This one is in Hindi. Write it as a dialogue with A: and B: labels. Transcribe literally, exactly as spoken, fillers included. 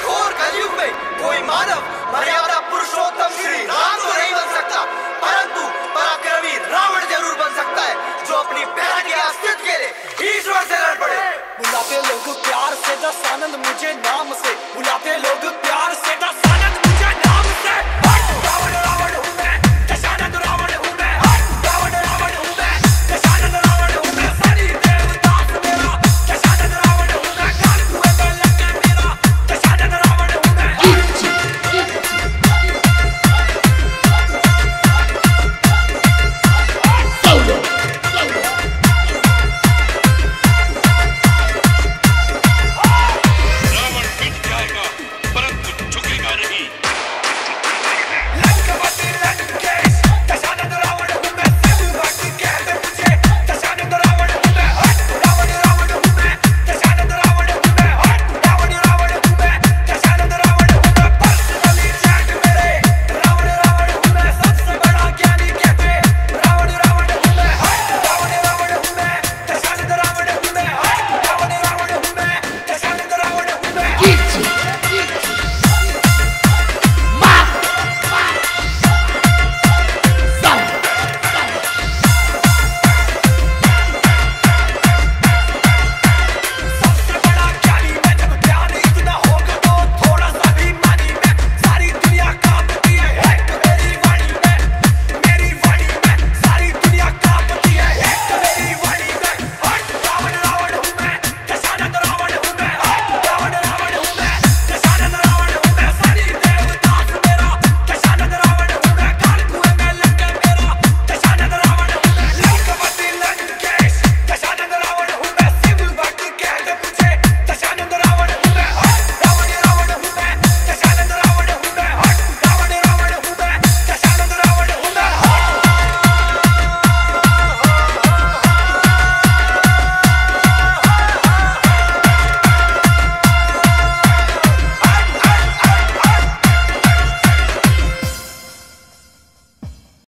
A: घोर कलयुग में कोई मानव मर्यादा पुरुषोत्तम श्री राम तो नहीं बन सकता, परंतु पराक्रमी रावण जरूर बन सकता है, जो अपनी प्रजा के अस्तित्व के लिए ईश्वर से लड़ पड़े।
B: बुलाते लोग प्यार से दस आनंद मुझे नाम से, बुलाते लोग प्यार